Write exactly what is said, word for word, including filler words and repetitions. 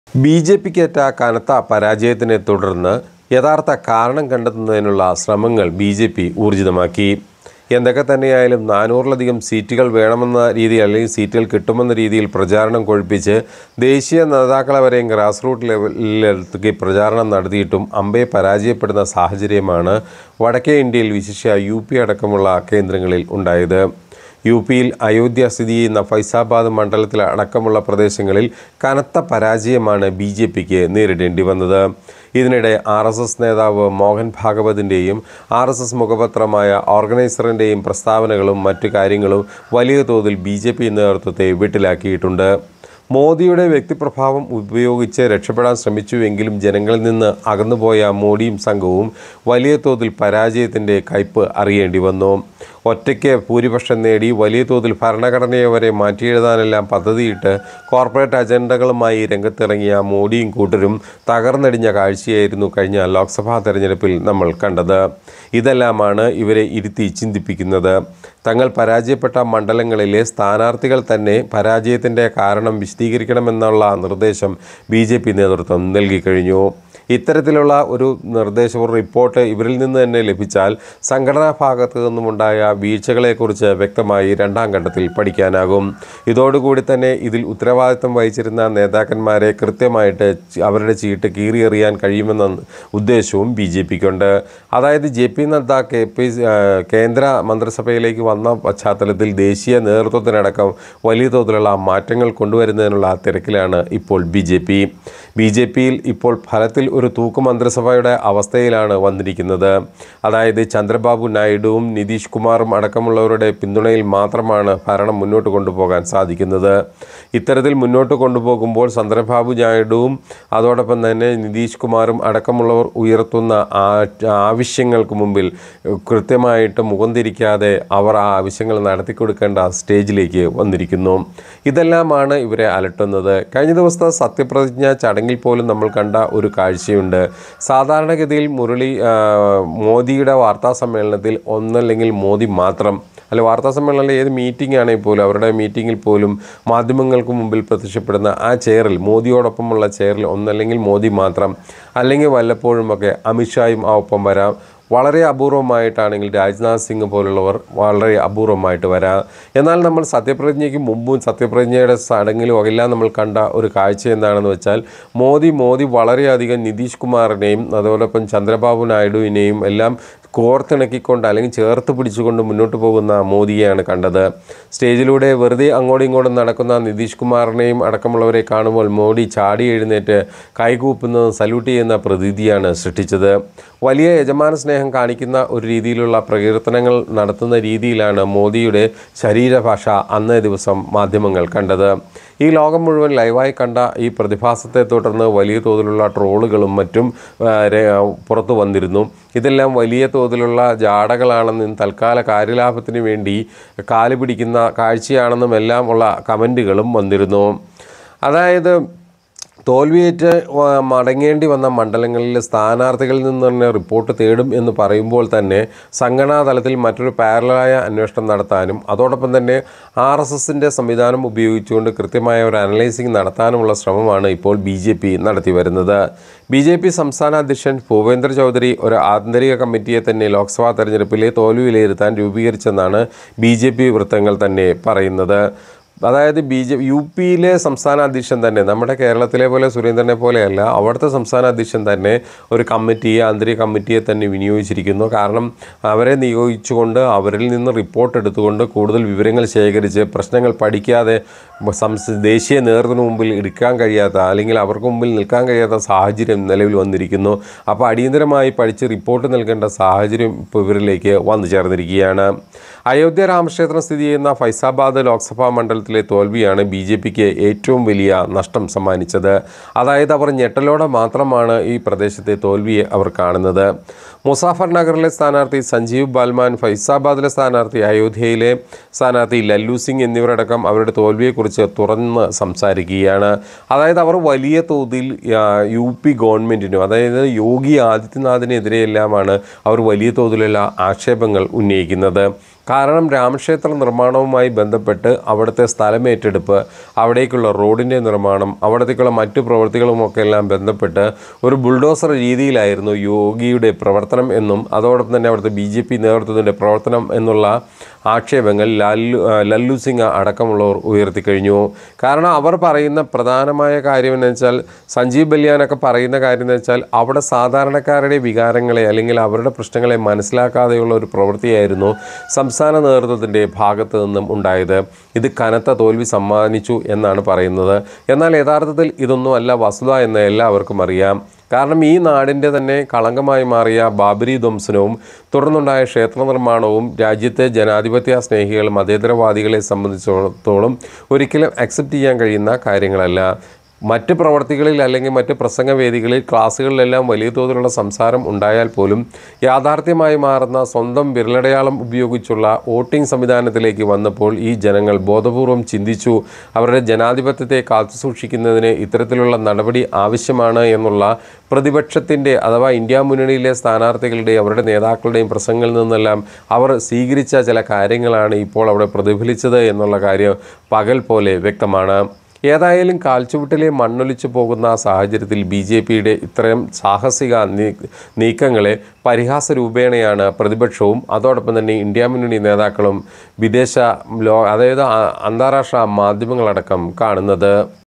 B J പിക്കേറ്റ കനത്ത പരാജയത്തിനെ തുടർന്ന് യഥാർത്ഥ കാരണം കണ്ടെത്തുന്നതിനുള്ള ശ്രമങ്ങൾ ബി ജെ പി ഊർജിതമാക്കി. എന്തൊക്കെ തന്നെയായാലും നാനൂറിലധികം സീറ്റുകൾ വേണമെന്ന രീതിയിൽ അല്ലെങ്കിൽ സീറ്റുകൾ കിട്ടുമെന്ന രീതിയിൽ പ്രചാരണം കൊഴുപ്പിച്ച് ദേശീയ നേതാക്കളെ വരെയും ഗ്രാസ് റൂട്ട് ലെവലിലേക്ക് പ്രചാരണം നടത്തിയിട്ടും അമ്പെ പരാജയപ്പെടുന്ന സാഹചര്യമാണ് വടക്കേ ഇന്ത്യയിൽ വിശിഷ്യ യു പി അടക്കമുള്ള കേന്ദ്രങ്ങളിൽ ഉണ്ടായത്. യു പിയിൽ അയോധ്യ സ്ഥിതി ചെയ്യുന്ന ഫൈസാബാദ് മണ്ഡലത്തിൽ അടക്കമുള്ള പ്രദേശങ്ങളിൽ കനത്ത പരാജയമാണ് ബി ജെ പിക്ക് നേരിടേണ്ടി വന്നത്. ഇതിനിടെ ആർ എസ് എസ് നേതാവ് മോഹൻ ഭാഗവതിൻ്റെയും ആർ എസ് എസ് മുഖപത്രമായ ഓർഗനൈസറിൻ്റെയും പ്രസ്താവനകളും മറ്റു കാര്യങ്ങളും വലിയ തോതിൽ ബി ജെ പി നേതൃത്വത്തെ വീട്ടിലാക്കിയിട്ടുണ്ട്. മോദിയുടെ വ്യക്തിപ്രഭാവം ഉപയോഗിച്ച് രക്ഷപ്പെടാൻ ശ്രമിച്ചുവെങ്കിലും ജനങ്ങളിൽ നിന്ന് അകന്നുപോയ മോഡിയും സംഘവും വലിയ തോതിൽ പരാജയത്തിൻ്റെ കയ്പ് അറിയേണ്ടി വന്നു. ഒറ്റയ്ക്ക് ഭൂരിപക്ഷം നേടി വലിയ തോതിൽ ഭരണഘടനയെ വരെ മാറ്റിയെഴുതാനെല്ലാം പദ്ധതിയിട്ട് കോർപ്പറേറ്റ് അജണ്ടകളുമായി രംഗത്തിറങ്ങിയ മോഡിയും കൂട്ടരും തകർന്നടിഞ്ഞ കാഴ്ചയായിരുന്നു കഴിഞ്ഞ ലോക്സഭാ തെരഞ്ഞെടുപ്പിൽ നമ്മൾ കണ്ടത്. ഇതെല്ലാമാണ് ഇവരെ ഇരുത്തി ചിന്തിപ്പിക്കുന്നത്. തങ്ങൾ പരാജയപ്പെട്ട മണ്ഡലങ്ങളിലെ സ്ഥാനാർത്ഥികൾ തന്നെ പരാജയത്തിൻ്റെ കാരണം വിശദീകരിക്കണമെന്നുള്ള നിർദ്ദേശം ബി ജെ പി നേതൃത്വം നൽകിക്കഴിഞ്ഞു. ഇത്തരത്തിലുള്ള ഒരു നിർദ്ദേശം ഒരു റിപ്പോർട്ട് ഇവരിൽ നിന്ന് തന്നെ ലഭിച്ചാൽ സംഘടനാ ഭാഗത്തു നിന്നുമുണ്ടായ വീഴ്ചകളെക്കുറിച്ച് വ്യക്തമായി രണ്ടാം ഘട്ടത്തിൽ പഠിക്കാനാകും. ഇതോടുകൂടി തന്നെ ഇതിൽ ഉത്തരവാദിത്തം വഹിച്ചിരുന്ന നേതാക്കന്മാരെ കൃത്യമായിട്ട് അവരുടെ ചീട്ട് കീറിയെറിയാൻ കഴിയുമെന്ന ഉദ്ദേശവും ബി ജെ പിക്കുണ്ട്. അതായത് J P Nadda K P കേന്ദ്ര മന്ത്രിസഭയിലേക്ക് വന്ന പശ്ചാത്തലത്തിൽ ദേശീയ നേതൃത്വത്തിനടക്കം വലിയ തോതിലുള്ള മാറ്റങ്ങൾ കൊണ്ടുവരുന്നതിനുള്ള തിരക്കിലാണ് ഇപ്പോൾ B J P. B J പിയിൽ ഇപ്പോൾ ഫലത്തിൽ ഒരു തൂക്ക് മന്ത്രിസഭയുടെ അവസ്ഥയിലാണ് വന്നിരിക്കുന്നത്. അതായത് ചന്ദ്രബാബു നായിഡുവും നിതീഷ് കുമാറും അടക്കമുള്ളവരുടെ പിന്തുണയിൽ മാത്രമാണ് ഭരണം മുന്നോട്ട് കൊണ്ടുപോകാൻ സാധിക്കുന്നത്. ഇത്തരത്തിൽ മുന്നോട്ട് കൊണ്ടുപോകുമ്പോൾ ചന്ദ്രബാബു നായിഡുവും അതോടൊപ്പം തന്നെ നിതീഷ് കുമാറും അടക്കമുള്ളവർ ഉയർത്തുന്ന ആവശ്യങ്ങൾക്ക് മുമ്പിൽ കൃത്യമായിട്ട് മുഖം തിരിക്കാതെ അവർ ആ ആവശ്യങ്ങൾ നടത്തിക്കൊടുക്കേണ്ട സ്റ്റേജിലേക്ക് വന്നിരിക്കുന്നു. ഇതെല്ലാമാണ് ഇവരെ അലട്ടുന്നത്. കഴിഞ്ഞ ദിവസത്തെ സത്യപ്രതിജ്ഞ ചടങ്ങിൽ പോലും നമ്മൾ കണ്ട ഒരു കാഴ്ചയുണ്ട്. സാധാരണഗതിയിൽ മുരളി മോദിയുടെ വാർത്താ സമ്മേളനത്തിൽ ഒന്നല്ലെങ്കിൽ മോദി മാത്രം അല്ല വാർത്താ സമ്മേളനത്തിൽ ഏത് മീറ്റിംഗ് ആണെങ്കിൽ പോലും അവരുടെ മീറ്റിങ്ങിൽ പോലും മാധ്യമങ്ങൾക്ക് മുമ്പിൽ പ്രത്യക്ഷപ്പെടുന്ന ആ ചെയറിൽ മോദിയോടൊപ്പമുള്ള ചെയറിൽ ഒന്നല്ലെങ്കിൽ മോദി മാത്രം അല്ലെങ്കിൽ വല്ലപ്പോഴുമൊക്കെ അമിത്ഷായും ആ ഒപ്പം വരാം. വളരെ അപൂർവമായിട്ടാണെങ്കിൽ രാജ്നാഥ് സിംഗ് പോലുള്ളവർ വളരെ അപൂർവമായിട്ട് വരാം. എന്നാൽ നമ്മൾ സത്യപ്രതിജ്ഞയ്ക്ക് മുമ്പും സത്യപ്രതിജ്ഞയുടെ ചടങ്ങിലും എല്ലാം നമ്മൾ കണ്ട ഒരു കാഴ്ച എന്താണെന്ന് വെച്ചാൽ മോദി മോദി വളരെയധികം നിതീഷ് കുമാറിനെയും അതോടൊപ്പം ചന്ദ്രബാബു നായിഡുവിനെയും എല്ലാം കോർത്തിണക്കിക്കൊണ്ട് അല്ലെങ്കിൽ ചേർത്ത് പിടിച്ചുകൊണ്ട് മുന്നോട്ട് പോകുന്ന മോദിയെയാണ് കണ്ടത്. സ്റ്റേജിലൂടെ വെറുതെ അങ്ങോട്ടും ഇങ്ങോട്ടും നടക്കുന്ന നിതീഷ് കുമാറിനെയും അടക്കമുള്ളവരെ കാണുമ്പോൾ മോദി ചാടി എഴുന്നേറ്റ് കൈകൂപ്പുന്നതും സല്യൂട്ട് ചെയ്യുന്ന പ്രതീതിയാണ് സൃഷ്ടിച്ചത്. വലിയ യജമാന സ്നേഹം കാണിക്കുന്ന ഒരു രീതിയിലുള്ള പ്രകീർത്തനങ്ങൾ നടത്തുന്ന രീതിയിലാണ് മോദിയുടെ ശരീരഭാഷ അന്നേ ദിവസം മാധ്യമങ്ങൾ കണ്ടത്. ഈ ലോകം മുഴുവൻ ലൈവായി കണ്ട ഈ പ്രതിഭാസത്തെ തുടർന്ന് വലിയ തോതിലുള്ള ട്രോളുകളും മറ്റും പുറത്തു വന്നിരുന്നു. ഇതെല്ലാം വലിയ തോതിലുള്ള ജാടകളാണെന്നും തൽക്കാല കാര്യലാഭത്തിന് വേണ്ടി കാല് പിടിക്കുന്ന കാഴ്ചയാണെന്നും എല്ലാം ഉള്ള കമൻറ്റുകളും വന്നിരുന്നു. അതായത് തോൽവിയേറ്റ് മടങ്ങേണ്ടി വന്ന മണ്ഡലങ്ങളിൽ സ്ഥാനാർത്ഥികളിൽ നിന്ന് തന്നെ റിപ്പോർട്ട് തേടും എന്ന് പറയുമ്പോൾ തന്നെ സംഘടനാ തലത്തിൽ മറ്റൊരു പാരലായ അന്വേഷണം നടത്താനും അതോടൊപ്പം തന്നെ ആർ എസ് എസിൻ്റെ സംവിധാനം ഉപയോഗിച്ചുകൊണ്ട് കൃത്യമായ ഒരു അനലൈസിങ് നടത്താനുമുള്ള ശ്രമമാണ് ഇപ്പോൾ ബി ജെ പി നടത്തി വരുന്നത്. ബി ജെ പി സംസ്ഥാന അധ്യക്ഷൻ ഭൂപേന്ദ്ര ചൗധരി ഒരു ആന്തരിക കമ്മിറ്റിയെ തന്നെ ലോക്സഭാ തെരഞ്ഞെടുപ്പിലെ തോൽവി വിലയിരുത്താൻ രൂപീകരിച്ചെന്നാണ് ബി ജെ പി വൃത്തങ്ങൾ തന്നെ പറയുന്നത്. അതായത് ബി ജെ യു പിയിലെ സംസ്ഥാന അധ്യക്ഷൻ തന്നെ നമ്മുടെ കേരളത്തിലെ പോലെ സുരേന്ദ്രനെ പോലെയല്ല അവിടുത്തെ സംസ്ഥാന അധ്യക്ഷൻ തന്നെ ഒരു കമ്മിറ്റിയെ ആന്തരിക കമ്മിറ്റിയെ തന്നെ വിനിയോഗിച്ചിരിക്കുന്നു. കാരണം അവരെ നിയോഗിച്ചുകൊണ്ട് അവരിൽ നിന്ന് റിപ്പോർട്ട് എടുത്തുകൊണ്ട് കൂടുതൽ വിവരങ്ങൾ ശേഖരിച്ച് പ്രശ്നങ്ങൾ പഠിക്കാതെ സംസ് ദേശീയ നേതൃത്വത്തിന് മുമ്പിൽ എടുക്കാൻ കഴിയാത്ത അല്ലെങ്കിൽ അവർക്ക് മുമ്പിൽ നിൽക്കാൻ കഴിയാത്ത സാഹചര്യം നിലവിൽ വന്നിരിക്കുന്നു. അപ്പോൾ അടിയന്തരമായി പഠിച്ച് റിപ്പോർട്ട് നൽകേണ്ട സാഹചര്യം ഇപ്പോൾ ഇവരിലേക്ക് വന്നു ചേർന്നിരിക്കുകയാണ്. അയോധ്യ രാമക്ഷേത്രം സ്ഥിതി ചെയ്യുന്ന ഫൈസാബാദ് ലോക്സഭാ മണ്ഡലത്തിലെ തോൽവിയാണ് ബി ജെ പിക്ക് ഏറ്റവും വലിയ നഷ്ടം സമ്മാനിച്ചത്. അതായത് അവർ ഞെട്ടലോടെ മാത്രമാണ് ഈ പ്രദേശത്തെ തോൽവിയെ അവർ കാണുന്നത്. മുസാഫർ നഗറിലെ സ്ഥാനാർത്ഥി സഞ്ജീവ് ബാൽമാൻ, ഫൈസാബാദിലെ സ്ഥാനാർത്ഥി, അയോധ്യയിലെ സ്ഥാനാർത്ഥി ലല്ലു സിംഗ് എന്നിവരടക്കം അവരുടെ തോൽവിയെക്കുറിച്ച് തുറന്ന് സംസാരിക്കുകയാണ്. അതായത് അവർ വലിയ തോതിൽ യു പി ഗവൺമെൻറ്റിനും അതായത് യോഗി ആദിത്യനാഥിനെതിരെയെല്ലാമാണ് അവർ വലിയ തോതിലുള്ള ആക്ഷേപങ്ങൾ ഉന്നയിക്കുന്നത്. കാരണം രാമക്ഷേത്ര നിർമ്മാണവുമായി ബന്ധപ്പെട്ട് അവിടുത്തെ സ്ഥലമേറ്റെടുപ്പ്, അവിടേക്കുള്ള റോഡിൻ്റെ നിർമ്മാണം, അവിടത്തേക്കുള്ള മറ്റു പ്രവൃത്തികളുമൊക്കെ എല്ലാം ബന്ധപ്പെട്ട് ഒരു ബുൾഡോസർ രീതിയിലായിരുന്നു യോഗിയുടെ പ്രവർത്തനം എന്നും അതോടൊപ്പം തന്നെ അവിടുത്തെ ബി ജെ പി നേതൃത്വത്തിൻ്റെ പ്രവർത്തനം എന്നുള്ള ആക്ഷേപങ്ങൾ ലല്ലു ലല്ലു സിംഗ് അടക്കമുള്ളവർ ഉയർത്തിക്കഴിഞ്ഞു. കാരണം അവർ പറയുന്ന പ്രധാനമായ കാര്യം എന്ന് വെച്ചാൽ, സഞ്ജീവ് ബല്യാനൊക്കെ പറയുന്ന കാര്യം എന്ന് വെച്ചാൽ, അവിടെ സാധാരണക്കാരുടെ വികാരങ്ങളെ അല്ലെങ്കിൽ അവരുടെ പ്രശ്നങ്ങളെ മനസ്സിലാക്കാതെയുള്ള ഒരു പ്രവൃത്തിയായിരുന്നു സംസ്ഥാന നേതൃത്വത്തിൻ്റെ ഭാഗത്തു നിന്നും ഉണ്ടായത്. ഇത് കനത്ത തോൽവി സമ്മാനിച്ചു എന്നാണ് പറയുന്നത്. എന്നാൽ യഥാർത്ഥത്തിൽ ഇതൊന്നും അല്ല വസ്തുത എന്ന് എല്ലാവർക്കും അറിയാം. കാരണം ഈ നാടിൻ്റെ തന്നെ കളങ്കമായി മാറിയ ബാബരി ധ്വംസനവും തുടർന്നുണ്ടായ ക്ഷേത്ര നിർമ്മാണവും രാജ്യത്തെ ജനാധിപത്യ സ്നേഹികൾ മതേതരവാദികളെ സംബന്ധിച്ചിടത്തോളം ഒരിക്കലും അക്സെപ്റ്റ് ചെയ്യാൻ കഴിയുന്ന കാര്യങ്ങളല്ല. മറ്റ് പ്രവർത്തികളിൽ അല്ലെങ്കിൽ മറ്റ് പ്രസംഗവേദികളിൽ ക്ലാസ്സുകളിലെല്ലാം വലിയ തോതിലുള്ള സംസാരം ഉണ്ടായാൽ പോലും യാഥാർത്ഥ്യമായി മാറുന്ന സ്വന്തം വിരലടയാളം ഉപയോഗിച്ചുള്ള വോട്ടിംഗ് സംവിധാനത്തിലേക്ക് വന്നപ്പോൾ ഈ ജനങ്ങൾ ബോധപൂർവം ചിന്തിച്ചു, അവരുടെ ജനാധിപത്യത്തെ കാത്തുസൂക്ഷിക്കുന്നതിന് ഇത്തരത്തിലുള്ള നടപടി ആവശ്യമാണ് എന്നുള്ള പ്രതിപക്ഷത്തിൻ്റെ അഥവാ ഇന്ത്യ മുന്നണിയിലെ സ്ഥാനാർത്ഥികളുടെയും അവരുടെ നേതാക്കളുടെയും പ്രസംഗങ്ങളിൽ നിന്നെല്ലാം അവർ സ്വീകരിച്ച ചില കാര്യങ്ങളാണ് ഇപ്പോൾ അവിടെ പ്രതിഫലിച്ചത് എന്നുള്ള കാര്യം പകൽ പോലെ വ്യക്തമാണ്. ഏതായാലും കാൽച്ചുവട്ടിലെ മണ്ണൊലിച്ചു പോകുന്ന സാഹചര്യത്തിൽ ബി ജെ പിയുടെ ഇത്തരം സാഹസിക നീക്കങ്ങളെ പരിഹാസ രൂപേണയാണ് പ്രതിപക്ഷവും അതോടൊപ്പം തന്നെ ഇന്ത്യ മുന്നണി നേതാക്കളും വിദേശ ലോ അതായത് അന്താരാഷ്ട്ര മാധ്യമങ്ങളടക്കം കാണുന്നത്.